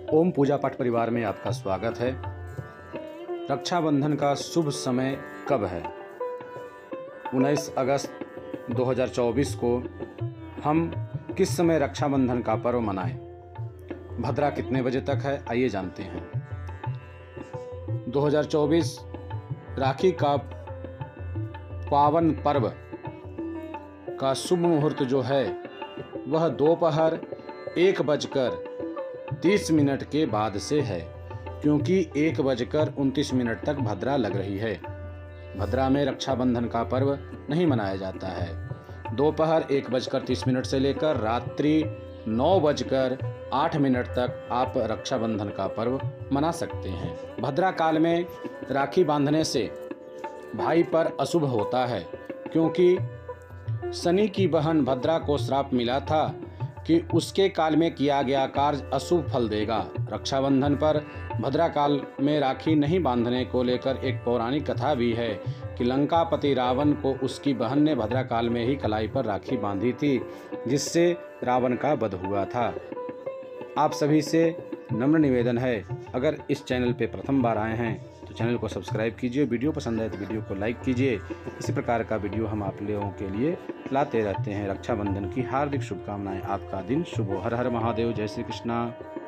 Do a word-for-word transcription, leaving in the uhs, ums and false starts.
ओम पूजा पाठ परिवार में आपका स्वागत है। रक्षाबंधन का शुभ समय कब है? उन्नीस अगस्त दो हज़ार चौबीस को हम किस समय रक्षाबंधन का पर्व मनाएं? भद्रा कितने बजे तक है, आइए जानते हैं। दो हज़ार चौबीस राखी का पावन पर्व का शुभ मुहूर्त जो है वह दोपहर एक बजकर तीस मिनट के बाद से है, क्योंकि एक बजकर उनतीस मिनट तक भद्रा लग रही है। भद्रा में रक्षाबंधन का पर्व नहीं मनाया जाता है। दोपहर एक बजकर तीस मिनट से लेकर रात्रि नौ बजकर आठ मिनट तक आप रक्षाबंधन का पर्व मना सकते हैं। भद्रा काल में राखी बांधने से भाई पर अशुभ होता है, क्योंकि शनि की बहन भद्रा को श्राप मिला था कि उसके काल में किया गया कार्य अशुभ फल देगा। रक्षाबंधन पर भद्रा काल में राखी नहीं बांधने को लेकर एक पौराणिक कथा भी है कि लंकापति रावण को उसकी बहन ने भद्रा काल में ही कलाई पर राखी बांधी थी, जिससे रावण का वध हुआ था। आप सभी से नम्र निवेदन है, अगर इस चैनल पे प्रथम बार आए हैं तो चैनल को सब्सक्राइब कीजिए। वीडियो पसंद आए तो वीडियो को लाइक कीजिए। इसी प्रकार का वीडियो हम आप लोगों के लिए लाते रहते हैं। रक्षाबंधन की हार्दिक शुभकामनाएं। आपका दिन शुभ हो। हर हर महादेव। जय श्री कृष्णा।